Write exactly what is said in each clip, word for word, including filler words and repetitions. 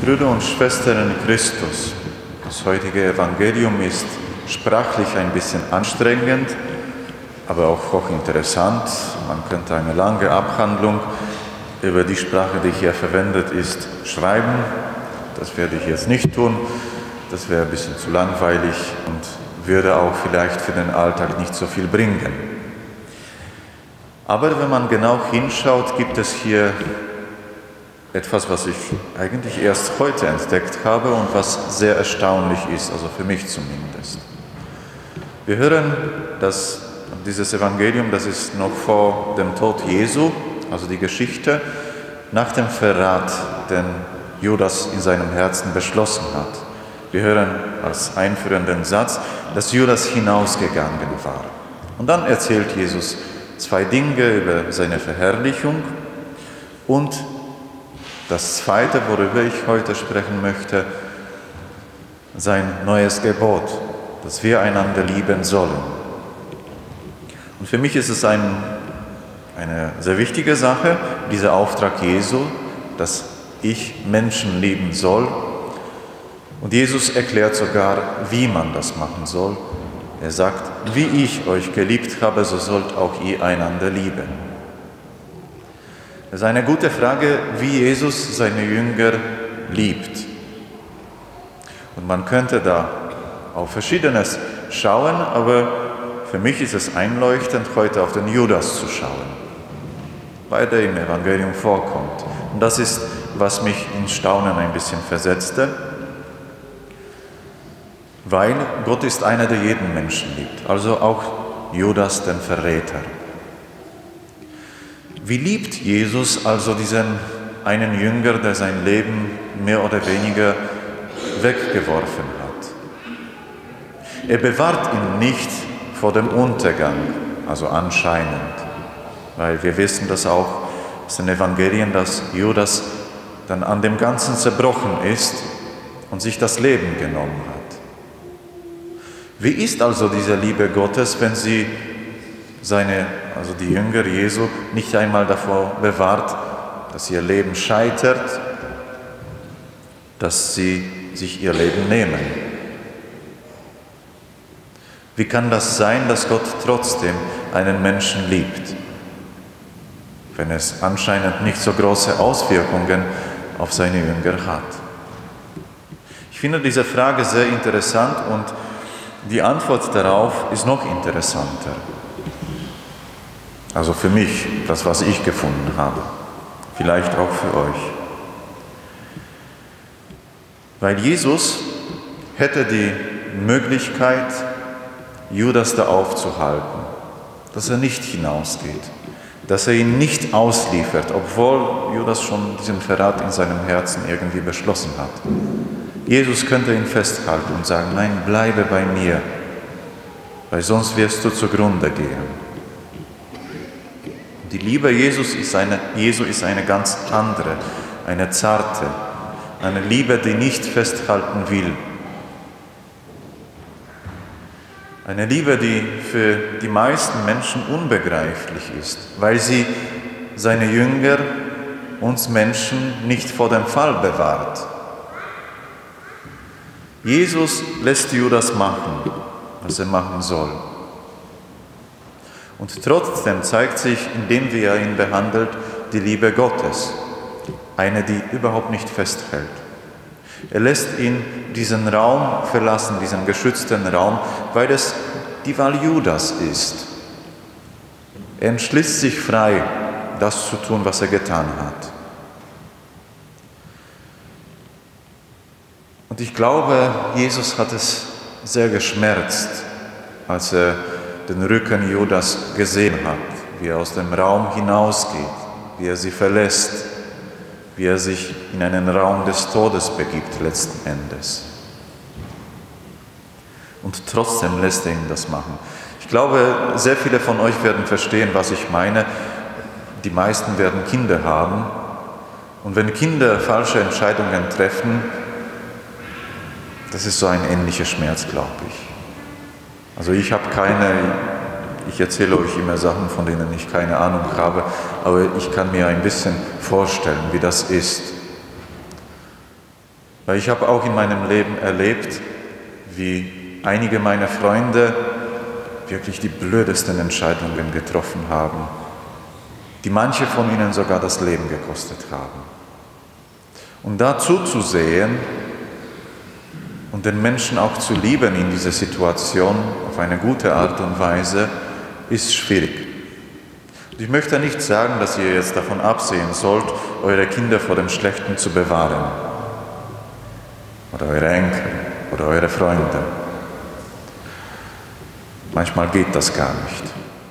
Brüder und Schwestern in Christus, das heutige Evangelium ist sprachlich ein bisschen anstrengend, aber auch hochinteressant. Man könnte eine lange Abhandlung über die Sprache, die hier verwendet ist, schreiben. Das werde ich jetzt nicht tun. Das wäre ein bisschen zu langweilig und würde auch vielleicht für den Alltag nicht so viel bringen. Aber wenn man genau hinschaut, gibt es hier etwas, was ich eigentlich erst heute entdeckt habe und was sehr erstaunlich ist, also für mich zumindest. Wir hören, dass dieses Evangelium, das ist noch vor dem Tod Jesu, also die Geschichte nach dem Verrat, den Judas in seinem Herzen beschlossen hat. Wir hören als einführenden Satz, dass Judas hinausgegangen war. Und dann erzählt Jesus zwei Dinge über seine Verherrlichung und das Zweite, worüber ich heute sprechen möchte, sein neues Gebot, dass wir einander lieben sollen. Und für mich ist es ein, eine sehr wichtige Sache, dieser Auftrag Jesu, dass ich Menschen lieben soll. Und Jesus erklärt sogar, wie man das machen soll. Er sagt, wie ich euch geliebt habe, so sollt auch ihr einander lieben. Das ist eine gute Frage, wie Jesus seine Jünger liebt. Und man könnte da auf Verschiedenes schauen, aber für mich ist es einleuchtend, heute auf den Judas zu schauen, weil der im Evangelium vorkommt. Und das ist, was mich in Staunen ein bisschen versetzte, weil Gott ist einer, der jeden Menschen liebt, also auch Judas, den Verräter. Wie liebt Jesus also diesen einen Jünger, der sein Leben mehr oder weniger weggeworfen hat? Er bewahrt ihn nicht vor dem Untergang, also anscheinend, weil wir wissen das auch aus den Evangelien, dass Judas dann an dem Ganzen zerbrochen ist und sich das Leben genommen hat. Wie ist also diese Liebe Gottes, wenn sie seine, also die Jünger Jesu, nicht einmal davor bewahrt, dass ihr Leben scheitert, dass sie sich ihr Leben nehmen? Wie kann das sein, dass Gott trotzdem einen Menschen liebt, wenn es anscheinend nicht so große Auswirkungen auf seine Jünger hat? Ich finde diese Frage sehr interessant und die Antwort darauf ist noch interessanter. Also für mich, das, was ich gefunden habe, vielleicht auch für euch. Weil Jesus hätte die Möglichkeit, Judas da aufzuhalten, dass er nicht hinausgeht, dass er ihn nicht ausliefert, obwohl Judas schon diesen Verrat in seinem Herzen irgendwie beschlossen hat. Jesus könnte ihn festhalten und sagen, nein, bleibe bei mir, weil sonst wirst du zugrunde gehen. Die Liebe Jesus ist eine, Jesu ist eine ganz andere, eine zarte, eine Liebe, die nicht festhalten will. Eine Liebe, die für die meisten Menschen unbegreiflich ist, weil sie seine Jünger, uns Menschen, nicht vor dem Fall bewahrt. Jesus lässt Judas machen, was er machen soll. Und trotzdem zeigt sich, indem wie er ihn behandelt, die Liebe Gottes, eine, die überhaupt nicht festhält. Er lässt ihn diesen Raum verlassen, diesen geschützten Raum, weil es die Wahl Judas ist. Er entschließt sich frei, das zu tun, was er getan hat. Und ich glaube, Jesus hat es sehr geschmerzt, als er den Rücken Judas gesehen hat, wie er aus dem Raum hinausgeht, wie er sie verlässt, wie er sich in einen Raum des Todes begibt letzten Endes. Und trotzdem lässt er ihn das machen. Ich glaube, sehr viele von euch werden verstehen, was ich meine. Die meisten werden Kinder haben. Und wenn Kinder falsche Entscheidungen treffen, das ist so ein ähnlicher Schmerz, glaube ich. Also ich habe keine, ich erzähle euch immer Sachen, von denen ich keine Ahnung habe, aber ich kann mir ein bisschen vorstellen, wie das ist. Weil ich habe auch in meinem Leben erlebt, wie einige meiner Freunde wirklich die blödesten Entscheidungen getroffen haben, die manche von ihnen sogar das Leben gekostet haben. Und da zuzusehen und den Menschen auch zu lieben in dieser Situation auf eine gute Art und Weise, ist schwierig. Und ich möchte nicht sagen, dass ihr jetzt davon absehen sollt, eure Kinder vor dem Schlechten zu bewahren. Oder eure Enkel oder eure Freunde. Manchmal geht das gar nicht.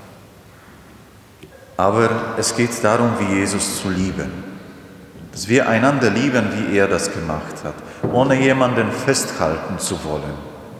Aber es geht darum, wie Jesus zu lieben. Dass wir einander lieben, wie er das gemacht hat, ohne jemanden festhalten zu wollen.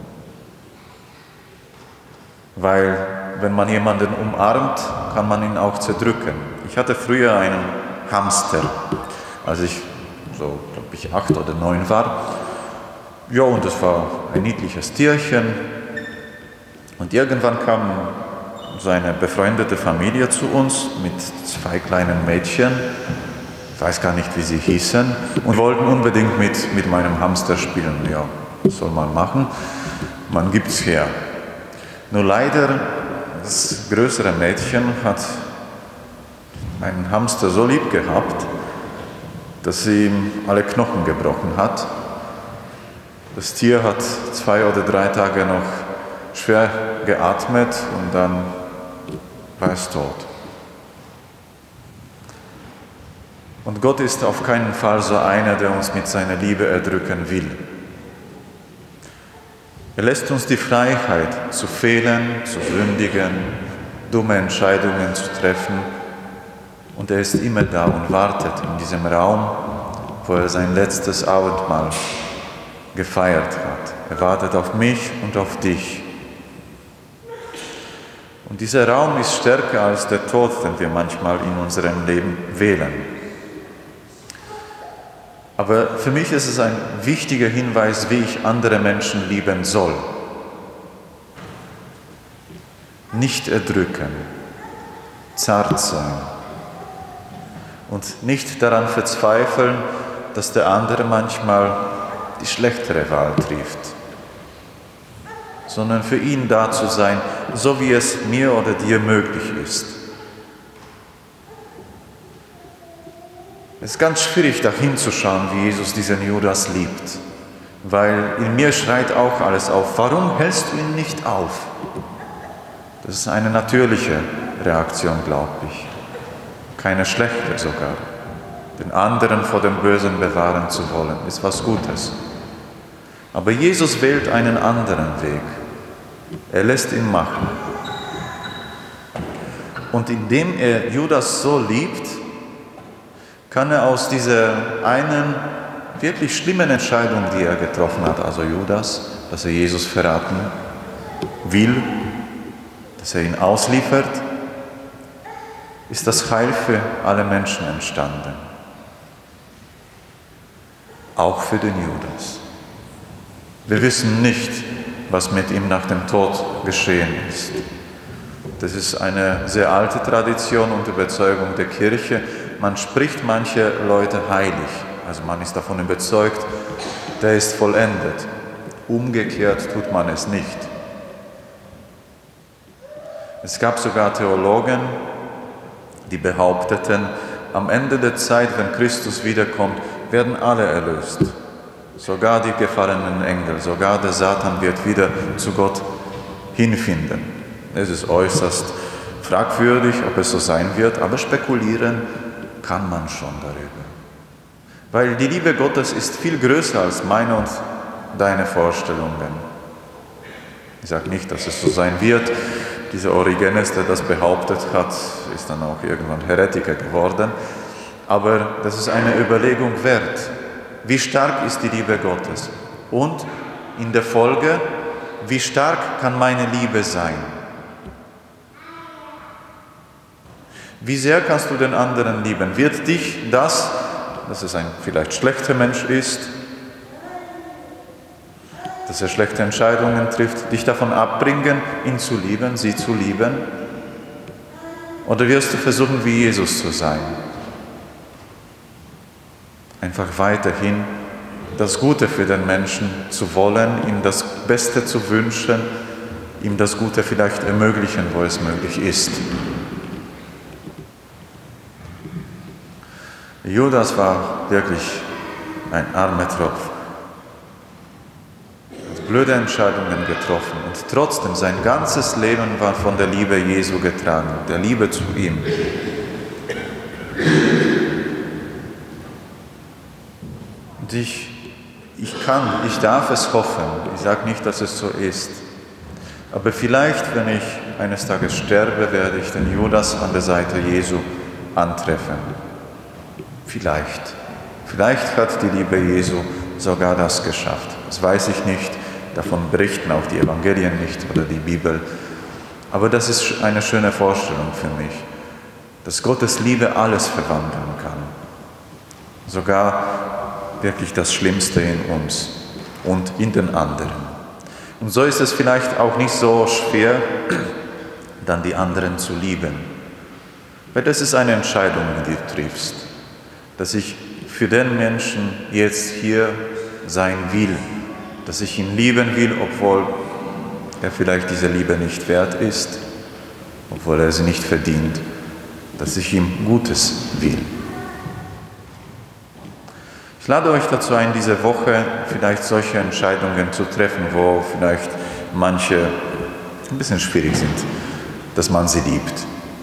Weil, wenn man jemanden umarmt, kann man ihn auch zerdrücken. Ich hatte früher einen Hamster, als ich so, glaube ich, acht oder neun war. Ja, und es war ein niedliches Tierchen. Und irgendwann kam seine befreundete Familie zu uns mit zwei kleinen Mädchen. Ich weiß gar nicht, wie sie hießen, und wollten unbedingt mit, mit meinem Hamster spielen. Ja, was soll man machen? Man gibt's her. Nur leider, das größere Mädchen hat einen Hamster so lieb gehabt, dass sie ihm alle Knochen gebrochen hat. Das Tier hat zwei oder drei Tage noch schwer geatmet und dann war es tot. Und Gott ist auf keinen Fall so einer, der uns mit seiner Liebe erdrücken will. Er lässt uns die Freiheit, zu fehlen, zu sündigen, dumme Entscheidungen zu treffen. Und er ist immer da und wartet in diesem Raum, wo er sein letztes Abendmahl gefeiert hat. Er wartet auf mich und auf dich. Und dieser Raum ist stärker als der Tod, den wir manchmal in unserem Leben wählen. Aber für mich ist es ein wichtiger Hinweis, wie ich andere Menschen lieben soll. Nicht erdrücken, zart sein und nicht daran verzweifeln, dass der andere manchmal die schlechtere Wahl trifft, sondern für ihn da zu sein, so wie es mir oder dir möglich ist. Es ist ganz schwierig, da hinzuschauen, wie Jesus diesen Judas liebt, weil in mir schreit auch alles auf. Warum hältst du ihn nicht auf? Das ist eine natürliche Reaktion, glaube ich. Keine schlechte sogar. Den anderen vor dem Bösen bewahren zu wollen, ist was Gutes. Aber Jesus wählt einen anderen Weg. Er lässt ihn machen. Und indem er Judas so liebt, kann er aus dieser einen wirklich schlimmen Entscheidung, die er getroffen hat, also Judas, dass er Jesus verraten will, dass er ihn ausliefert, ist das Heil für alle Menschen entstanden. Auch für den Judas. Wir wissen nicht, was mit ihm nach dem Tod geschehen ist. Das ist eine sehr alte Tradition und Überzeugung der Kirche. Man spricht manche Leute heilig, also man ist davon überzeugt, der ist vollendet. Umgekehrt tut man es nicht. Es gab sogar Theologen, die behaupteten, am Ende der Zeit, wenn Christus wiederkommt, werden alle erlöst. Sogar die gefallenen Engel, sogar der Satan wird wieder zu Gott hinfinden. Es ist äußerst fragwürdig, ob es so sein wird, aber spekulieren kann man schon darüber. Weil die Liebe Gottes ist viel größer als meine und deine Vorstellungen. Ich sage nicht, dass es so sein wird. Dieser Origenes, der das behauptet hat, ist dann auch irgendwann Heretiker geworden. Aber das ist eine Überlegung wert. Wie stark ist die Liebe Gottes? Und in der Folge, wie stark kann meine Liebe sein? Wie sehr kannst du den anderen lieben? Wird dich das, dass es ein vielleicht schlechter Mensch ist, dass er schlechte Entscheidungen trifft, dich davon abbringen, ihn zu lieben, sie zu lieben? Oder wirst du versuchen, wie Jesus zu sein? Einfach weiterhin das Gute für den Menschen zu wollen, ihm das Beste zu wünschen, ihm das Gute vielleicht ermöglichen, wo es möglich ist. Judas war wirklich ein armer Tropf. Er hat blöde Entscheidungen getroffen und trotzdem sein ganzes Leben war von der Liebe Jesu getragen, der Liebe zu ihm. Und ich, ich kann, ich darf es hoffen, ich sage nicht, dass es so ist, aber vielleicht, wenn ich eines Tages sterbe, werde ich den Judas an der Seite Jesu antreffen. Vielleicht. Vielleicht hat die Liebe Jesu sogar das geschafft. Das weiß ich nicht, davon berichten auch die Evangelien nicht oder die Bibel. Aber das ist eine schöne Vorstellung für mich, dass Gottes Liebe alles verwandeln kann. Sogar wirklich das Schlimmste in uns und in den anderen. Und so ist es vielleicht auch nicht so schwer, dann die anderen zu lieben. Weil das ist eine Entscheidung, die du triffst. Dass ich für den Menschen jetzt hier sein will. Dass ich ihn lieben will, obwohl er vielleicht diese Liebe nicht wert ist, obwohl er sie nicht verdient. Dass ich ihm Gutes will. Ich lade euch dazu ein, diese Woche vielleicht solche Entscheidungen zu treffen, wo vielleicht manche ein bisschen schwierig sind, dass man sie liebt.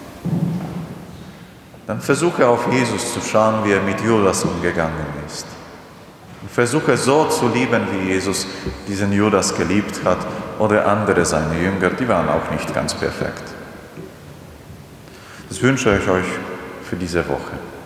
Dann versuche auf Jesus zu schauen, wie er mit Judas umgegangen ist. Und versuche so zu lieben, wie Jesus diesen Judas geliebt hat oder andere seine Jünger, die waren auch nicht ganz perfekt. Das wünsche ich euch für diese Woche.